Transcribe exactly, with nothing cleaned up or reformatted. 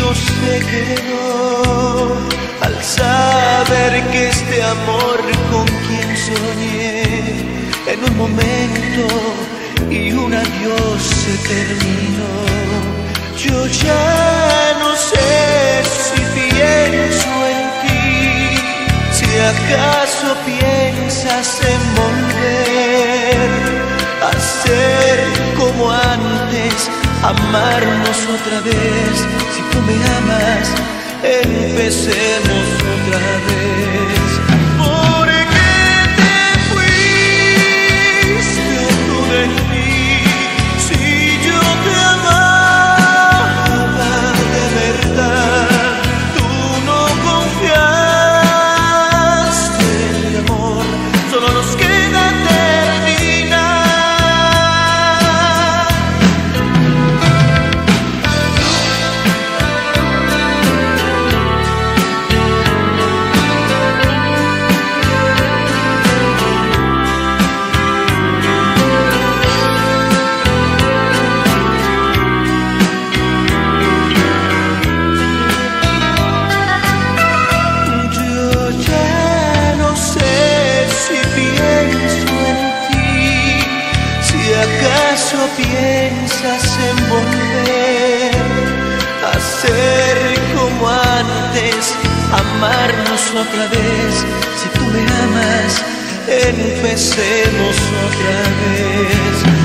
conmigo se quedó al saber que este amor con quien soñé en un momento y un adiós se terminó. Yo ya no sé si pienso en ti, si acaso piensas en volver a ser como antes, amarnos otra vez. Si tú me amas, empecemos otra vez. ¿Por qué te fuiste tú de mí? Si yo te amaba de verdad, tú no confiaste en el amor, solo nos queda terminar. ¿Acaso piensas en volver a ser como antes, amarnos otra vez? Si tú me amas, empecemos otra vez.